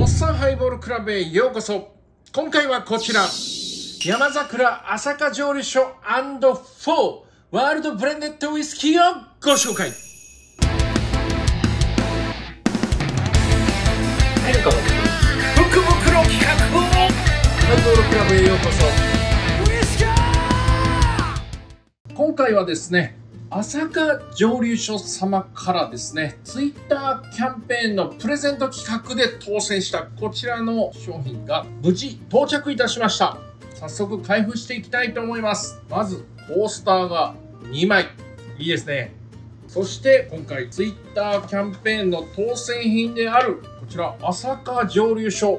おっさんハイボールクラブへようこそ。今回はこちら、山桜朝霞蒸留所 &4 ワールドブレンデッドウイスキーをご紹介。変化の福袋企画をハイボールクラブへようこそ。今回はですね、朝霞蒸留所様からですね、ツイッターキャンペーンのプレゼント企画で当選したこちらの商品が無事到着いたしました。早速開封していきたいと思います。まずコースターが2枚。いいですね。そして今回ツイッターキャンペーンの当選品であるこちら朝霞蒸留所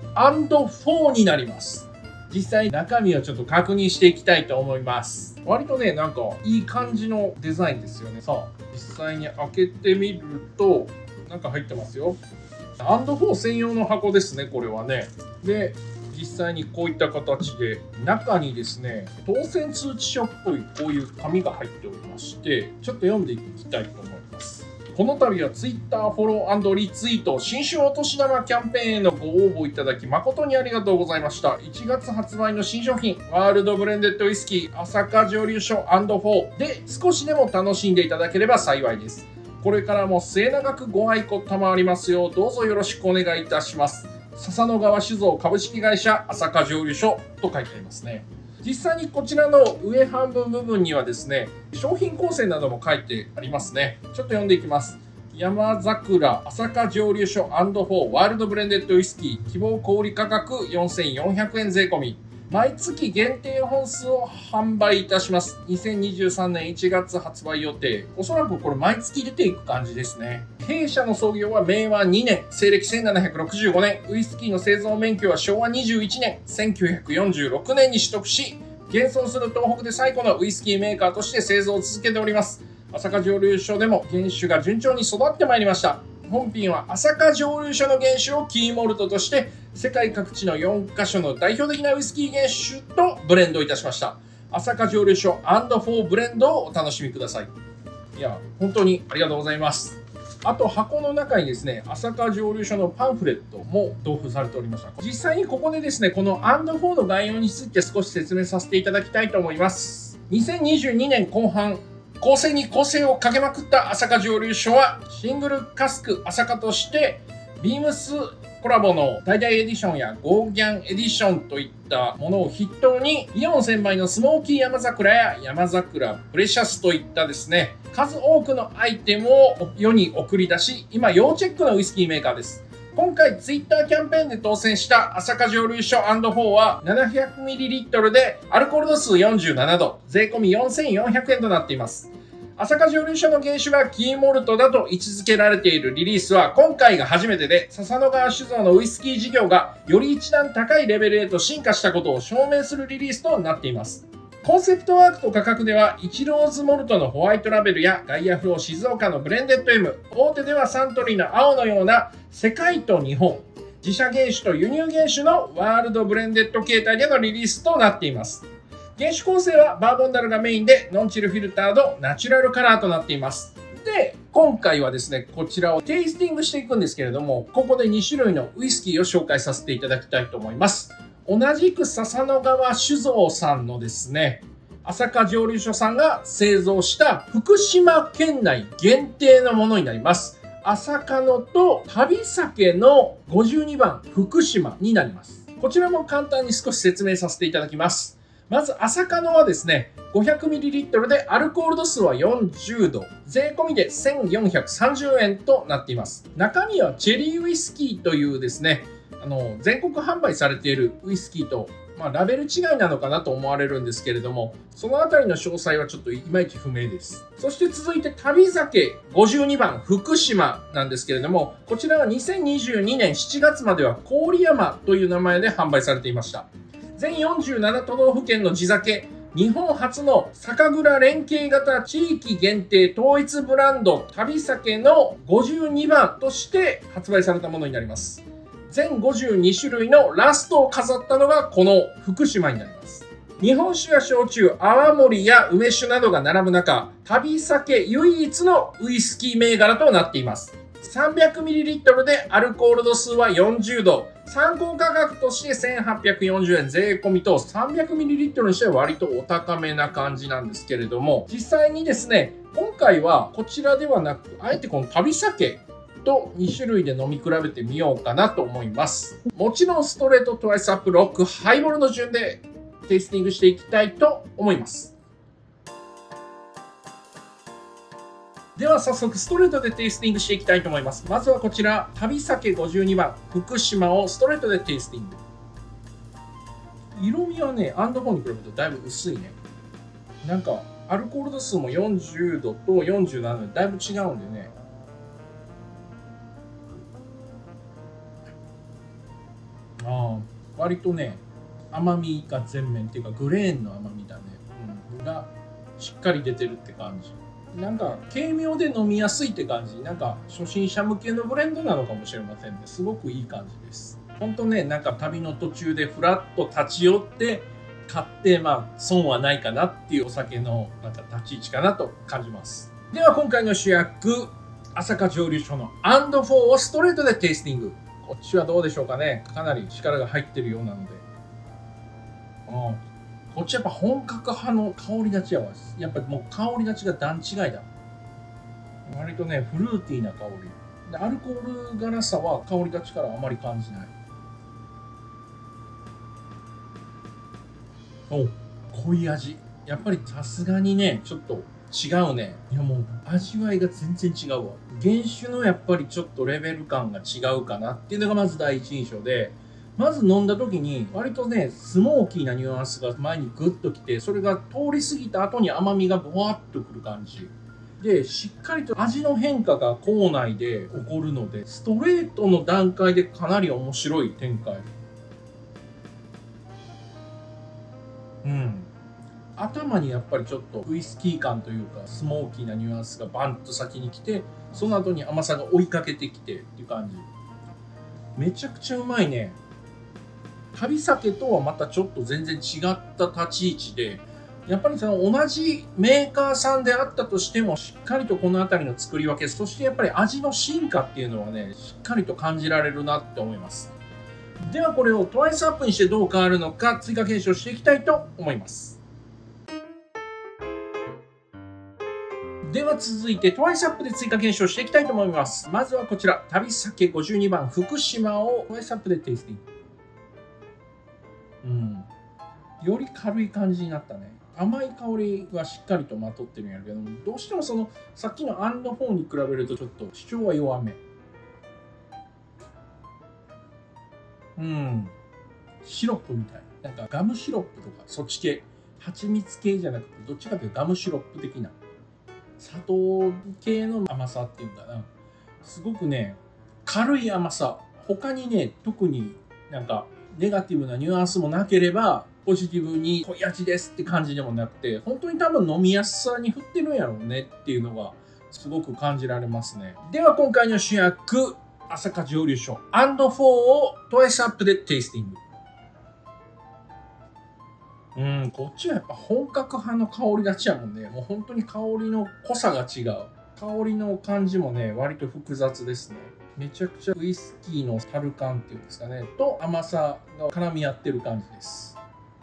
&4 になります。実際中身をちょっと確認していきたいと思います。割とね、なんかいい感じのデザインですよね。さあ、実際に開けてみると、なんか入ってますよ。&4 専用の箱ですね、これはね。で、実際にこういった形で、中にですね、当選通知書っぽいこういう紙が入っておりまして、ちょっと読んでいきたいと思います。この度は Twitter フォロー&リツイート新春お年玉キャンペーンへのご応募いただき誠にありがとうございました。1月発売の新商品ワールドブレンデッドウイスキー朝霞蒸留所 &4 で少しでも楽しんでいただければ幸いです。これからも末永くご愛顧賜りますようどうぞよろしくお願いいたします。笹野川酒造株式会社朝霞蒸留所と書いてありますね。実際にこちらの上半分部分にはですね、商品構成なども書いてありますね。ちょっと読んでいきます。山桜朝霞蒸留所 &4 ワールドブレンデッドウイスキー希望小売価格4400円税込み。毎月限定本数を販売いたします。2023年1月発売予定。おそらくこれ毎月出ていく感じですね。弊社の創業は明和2年、西暦1765年。ウイスキーの製造免許は昭和21年、1946年に取得し、現存する東北で最古のウイスキーメーカーとして製造を続けております。朝霞蒸留所でも原酒が順調に育ってまいりました。本品は朝霞蒸留所の原酒をキーモルトとして世界各地の4カ所の代表的なウイスキー原酒とブレンドいたしました。朝霞蒸留所 &4 ブレンドをお楽しみください。いや、本当にありがとうございます。あと箱の中にですね、朝霞蒸留所のパンフレットも同封されておりました。実際にここでですね、この &4 の概要について少し説明させていただきたいと思います。2022年後半、構成に構成をかけまくった朝霞蒸留所はシングルカスク朝霞としてビームスコラボのダイダイエディションやゴーギャンエディションといったものを筆頭にイオン1000倍のスモーキー山桜や山桜プレシャスといったですね、数多くのアイテムを世に送り出し今要チェックのウイスキーメーカーです。今回ツイッターキャンペーンで当選した朝霞蒸留所 &4 は 700ml でアルコール度数47度、税込み4400円となっています。朝霞蒸留所の原酒がキーモルトだと位置づけられているリリースは今回が初めてで、笹野川酒造のウイスキー事業がより一段高いレベルへと進化したことを証明するリリースとなっています。コンセプトワークと価格ではイチローズモルトのホワイトラベルやガイアフロー静岡のブレンデッド M、大手ではサントリーの青のような世界と日本、自社原酒と輸入原酒のワールドブレンデッド形態でのリリースとなっています。原酒構成はバーボンダルがメインでノンチルフィルタードナチュラルカラーとなっています。で、今回はですね、こちらをテイスティングしていくんですけれども、ここで2種類のウイスキーを紹介させていただきたいと思います。同じく笹野川酒造さんのですね、朝霞蒸留所さんが製造した福島県内限定のものになります。朝霞野と旅酒の52番福島になります。こちらも簡単に少し説明させていただきます。まず朝霞野はですね、500ml でアルコール度数は40度、税込みで1430円となっています。中身はチェリーウイスキーというですね、全国販売されているウイスキーとラベル違いなのかなと思われるんですけれども、そのあたりの詳細はちょっといまいち不明です。そして続いて旅酒52番福島なんですけれども、こちらは2022年7月までは郡山という名前で販売されていました。全47都道府県の地酒、日本初の酒蔵連携型地域限定統一ブランド旅酒の52番として発売されたものになります。全52種類のラストを飾ったのがこの福島になります。日本酒や焼酎、泡盛や梅酒などが並ぶ中、旅酒唯一のウイスキー銘柄となっています。 300ml でアルコール度数は40度。参考価格として1840円税込みと 300ml にしては割とお高めな感じなんですけれども、実際にですね、今回はこちらではなく、あえてこの旅酒と2種類で飲み比べてみようかなと思います。もちろんストレート、トワイスアップ、ロック、ハイボールの順でテイスティングしていきたいと思います。では早速ストレートでテイスティングしていきたいと思います。まずはこちら、旅酒52番、福島をストレートでテイスティング。色味はね、アンド4に比べるとだいぶ薄いね。なんか、アルコール度数も40度と47度でだいぶ違うんでね。割とね、甘みが全面っていうか、グレーンの甘みだね。がしっかり出てるって感じ。なんか軽妙で飲みやすいって感じ。なんか初心者向けのブレンドなのかもしれませんね。すごくいい感じです。ほんとね、なんか旅の途中でふらっと立ち寄って買って、損はないかなっていうお酒のなんか立ち位置かなと感じます。では今回の主役、朝霞蒸留所の &4 をストレートでテイスティング。こっちはどうでしょうかね。かなり力が入ってるようなので。こっちやっぱ本格派の香り立ちやわ。やっぱもう香り立ちが段違いだ。割とね、フルーティーな香り。でアルコール辛さは香り立ちからあまり感じない。濃い味。やっぱりさすがにね、ちょっと違うね。いやもう味わいが全然違うわ。原酒のやっぱりちょっとレベル感が違うかなっていうのがまず第一印象で、まず飲んだ時に割とね、スモーキーなニュアンスが前にグッときて、それが通り過ぎた後に甘みがボワッとくる感じ。で、しっかりと味の変化が口内で起こるので、ストレートの段階でかなり面白い展開。頭にやっぱりちょっとウイスキー感というか、スモーキーなニュアンスがバンと先に来て、その後に甘さが追いかけてきてっていう感じ。めちゃくちゃうまいね。旅酒とはまたちょっと全然違った立ち位置で、やっぱりその同じメーカーさんであったとしても、しっかりとこの辺りの作り分け、そしてやっぱり味の進化っていうのはね、しっかりと感じられるなって思います。ではこれをトワイスアップにしてどう変わるのか追加検証していきたいと思います。では続いてトワイスアップで追加検証していきたいと思います。まずはこちら、旅酒52番福島をトワイスアップでテイスティング。より軽い感じになったね。甘い香りはしっかりとまとってるんやけども、どうしてもそのさっきの&4に比べるとちょっと主張は弱め。シロップみたい。なんかガムシロップとかそっち系。蜂蜜系じゃなくて、どっちかというとガムシロップ的な。砂糖系の甘さっていうかな。すごくね、軽い甘さ。他にね、特になんかネガティブなニュアンスもなければ、ポジティブに濃い味ですって感じでもなくて、本当に多分飲みやすさに振ってるんやろうねっていうのがすごく感じられますね。では今回の主役、朝霞蒸留所 &4 をトワイスアップでテイスティング。こっちはやっぱ本格派の香り立ちやもんね。もう本当に香りの濃さが違う。香りの感じもね、割と複雑ですね。めちゃくちゃウイスキーの樽感っていうんですかね、と甘さが絡み合ってる感じです。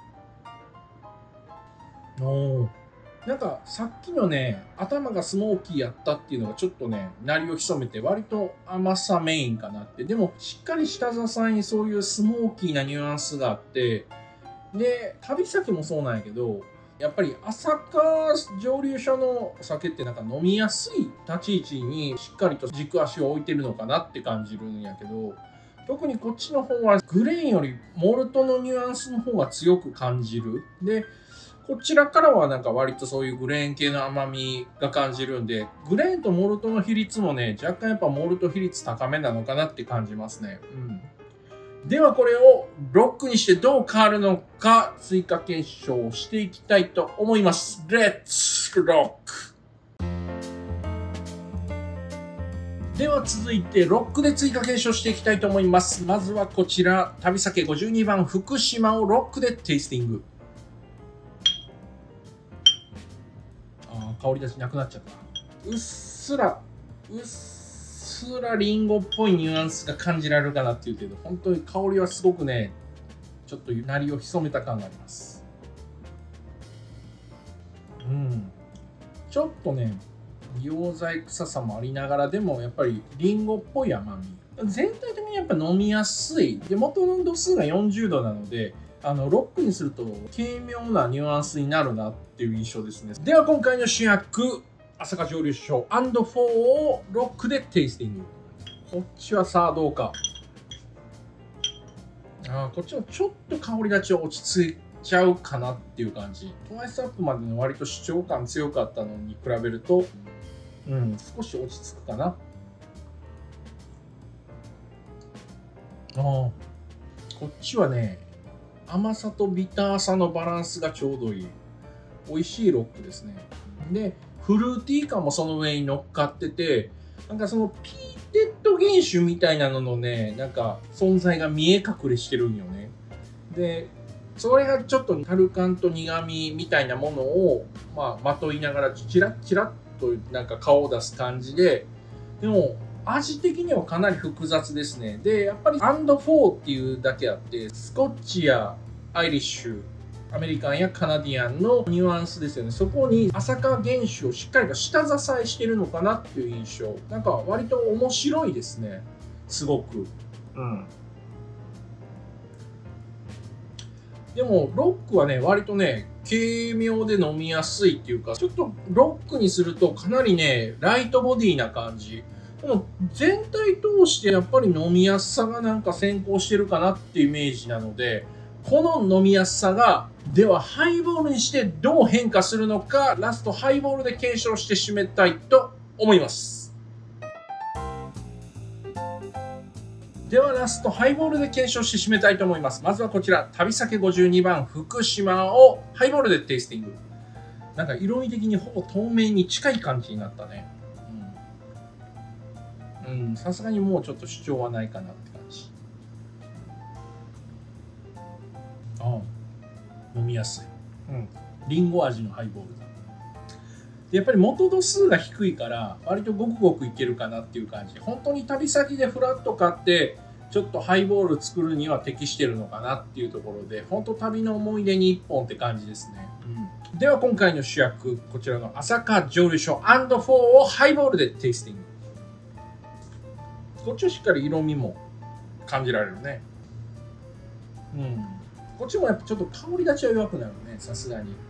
なんかさっきのね、頭がスモーキーやったっていうのがちょっとね、鳴りを潜めて割と甘さメインかなって。でもしっかり下支えにそういうスモーキーなニュアンスがあって、で、旅先もそうなんやけど、やっぱり朝霞蒸留所のお酒ってなんか飲みやすい立ち位置にしっかりと軸足を置いてるのかなって感じるんやけど、特にこっちの方はグレーンよりモルトのニュアンスの方が強く感じる。で、こちらからはなんか割とそういうグレーン系の甘みが感じるんで、グレーンとモルトの比率もね、若干やっぱモルト比率高めなのかなって感じますね。ではこれをロックにしてどう変わるのか追加検証していきたいと思います。レッツロック。では続いてロックで追加検証していきたいと思います。まずはこちら、旅酒52番福島をロックでテイスティング。香り出しなくなっちゃった。うっすすらリンゴっぽいニュアンスが感じられるかなっていうけど、本当に香りはすごくね、ちょっと鳴りを潜めた感があります。ちょっとね、溶剤臭さもありながら、でもやっぱりリンゴっぽい甘み。全体的にやっぱ飲みやすい。で、元の度数が40度なので、ロックにすると軽妙なニュアンスになるなっていう印象ですね。では今回の主役、朝霞蒸留所&4をロックでテイスティング。こっちはさあどうか。こっちもちょっと香り立ちは落ち着いちゃうかなっていう感じ。トワイスアップまでの割と主張感強かったのに比べると、少し落ち着くかな。こっちはね、甘さとビターさのバランスがちょうどいい。美味しいロックですね。で、フルーティー感もその上に乗っかってて、なんかそのピーテッド原種みたいなののね、なんか存在が見え隠れしてるんよね。で、それがちょっとタルカンと苦味みたいなものを、まといながらチラッチラッとなんか顔を出す感じで、でも味的にはかなり複雑ですね。で、やっぱり&4っていうだけあって、スコッチやアイリッシュ、アメリカンやカナディアンのニュアンスですよね。そこに朝霞原種をしっかりと下支えしてるのかなっていう印象。なんか割と面白いですね。すごく。でもロックはね、割とね、軽妙で飲みやすいっていうか、ちょっとロックにするとかなりね、ライトボディな感じ。でも全体通してやっぱり飲みやすさがなんか先行してるかなっていうイメージなので、この飲みやすさが、ではハイボールにしてどう変化するのか、ラストハイボールで検証して締めたいと思います。ではラストハイボールで検証して締めたいと思います。まずはこちら、旅酒52番福島をハイボールでテイスティング。なんか色味的にほぼ透明に近い感じになったね。さすがにもうちょっと主張はないかなって感じ。飲みやすい。リンゴ味のハイボールだ。でやっぱり元度数が低いから割とごくごくいけるかなっていう感じ。本当に旅先でフラッと買ってちょっとハイボール作るには適してるのかなっていうところで、本当旅の思い出に一本って感じですね。では今回の主役、こちらの朝霞蒸留所&4をハイボールでテイスティング。こっちはしっかり色味も感じられるね。こっちもやっぱちょっと香り立ちは弱くなるね、さすがに。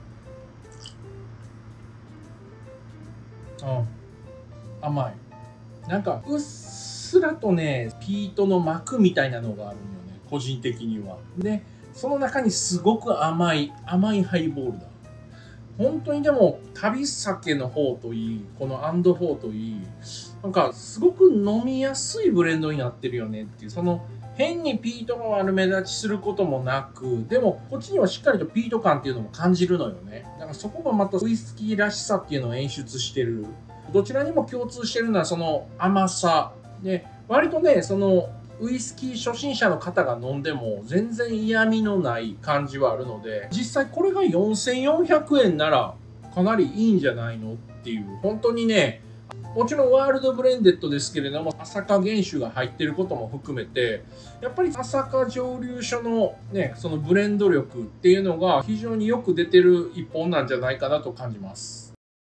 甘い。なんかうっすらとね、ピートの膜みたいなのがあるのよね、個人的には。で、その中にすごく甘いハイボールだ。本当にでも旅酒の方といい、この&4といい、なんかすごく飲みやすいブレンドになってるよねっていう、その変にピートが悪目立ちすることもなく、でもこっちにはしっかりとピート感っていうのも感じるのよね。だからそこがまたウイスキーらしさっていうのを演出してる。どちらにも共通してるのはその甘さで、割とね、そのウイスキー初心者の方が飲んでも全然嫌味のない感じはあるので、実際これが4400円ならかなりいいんじゃないのっていう、本当にね、もちろんワールドブレンデッドですけれども、朝霞原種が入っていることも含めて、やっぱり朝霞蒸留所のね、そのブレンド力っていうのが非常によく出てる一本なんじゃないかなと感じます。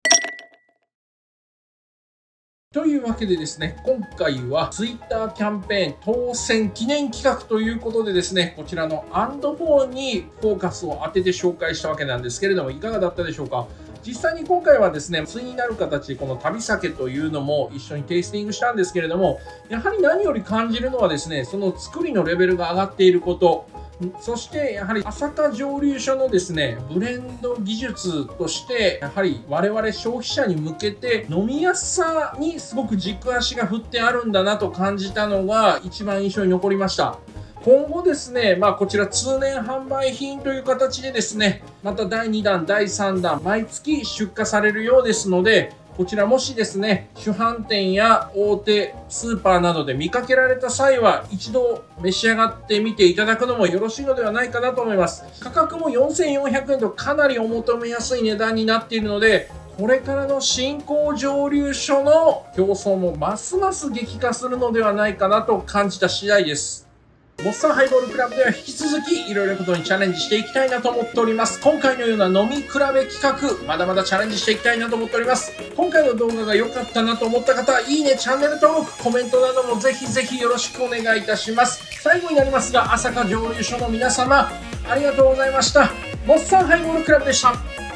というわけでですね、今回は Twitter キャンペーン当選記念企画ということでですね、こちらの&4にフォーカスを当てて紹介したわけなんですけれども、いかがだったでしょうか。実際に今回はですね、対になる形でこの旅酒というのも一緒にテイスティングしたんですけれども、やはり何より感じるのはですね、その作りのレベルが上がっていること、そしてやはり朝霞蒸留所のですね、ブレンド技術としてやはり我々消費者に向けて飲みやすさにすごく軸足が振ってあるんだなと感じたのが一番印象に残りました。今後ですね、こちら通年販売品という形でですね、また第2弾、第3弾、毎月出荷されるようですので、こちらもしですね、主販店や大手スーパーなどで見かけられた際は、一度召し上がってみていただくのもよろしいのではないかなと思います。価格も4400円とかなりお求めやすい値段になっているので、 これからの新興蒸留所の競争もますます激化するのではないかなと感じた次第です。モッサンハイボールクラブでは引き続きいろいろなことにチャレンジしていきたいなと思っております。今回のような飲み比べ企画、まだまだチャレンジしていきたいなと思っております。今回の動画が良かったなと思った方、いいね、チャンネル登録、コメントなどもぜひぜひよろしくお願いいたします。最後になりますが、朝霞蒸留所の皆様、ありがとうございました。モッサンハイボールクラブでした。